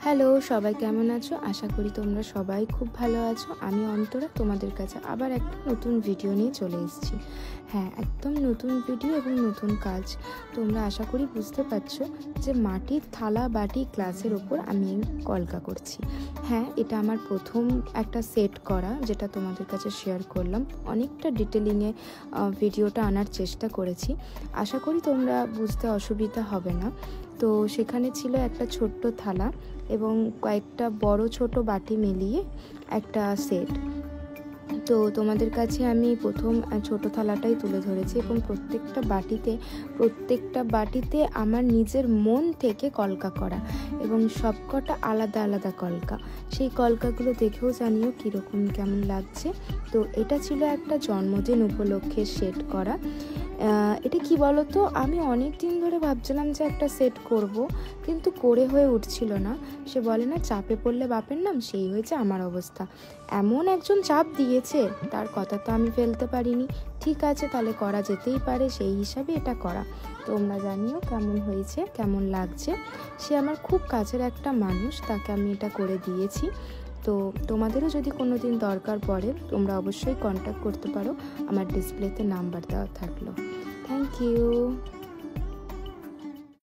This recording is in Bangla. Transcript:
হ্যালো, সবাই কেমন আছো? আশা করি তোমরা সবাই খুব ভালো আছো। আমি অন্তরা তোমাদের কাছে আবার একটা নতুন ভিডিও নিয়ে চলে এসেছি। হ্যাঁ, একদম নতুন ভিডিও এবং নতুন কাজ। তোমরা আশা করি বুঝতে পারছো যে মাটির থালা বাটি গ্লাসের ওপর আমি কলকা করছি। হ্যাঁ, এটা আমার প্রথম একটা সেট করা, যেটা তোমাদের কাছে শেয়ার করলাম। অনেকটা ডিটেলিংয়ে ভিডিওটা আনার চেষ্টা করেছি। আশা করি তোমরা বুঝতে অসুবিধা হবে না। তো সেখানে ছিল একটা ছোট্ট থালা এবং কয়েকটা বড় ছোট বাটি মিলিয়ে একটা সেট। তো তোমাদের কাছে আমি প্রথম ছোট থালাটাই তুলে ধরেছি এবং প্রত্যেকটা বাটিতে আমার নিজের মন থেকে কলকা করা এবং সবকটা আলাদা আলাদা কলকা। সেই কলকাগুলো দেখেও জানিও কেমন লাগছে। তো এটা ছিল একটা জন্মদিন উপলক্ষে সেট করা। এটা কি বলো তো, আমি অনেক দিন ধরে ভাবছিলাম যে একটা সেট করব, কিন্তু করে হয়ে উঠছিল না। সে বলে না, চাপে পড়লে বাপের নাম, সেই হয়েছে আমার অবস্থা। এমন একজন চাপ দিয়েছে, তার কথা তো আমি ফেলতে পারিনি। ঠিক আছে, তাহলে করা যেতেই পারে, সেই হিসাবে এটা করা। তোমরা জানিও কেমন হয়েছে, কেমন লাগছে। সে আমার খুব কাছের একটা মানুষ, তাকে আমি এটা করে দিয়েছি। তো তোমাদেরও যদি কোনো দিন দরকার পড়ে, তোমরা অবশ্যই কন্ট্যাক্ট করতে পারো। আমার ডিসপ্লেতে নাম্বার দেওয়া থাকলো। Thank you.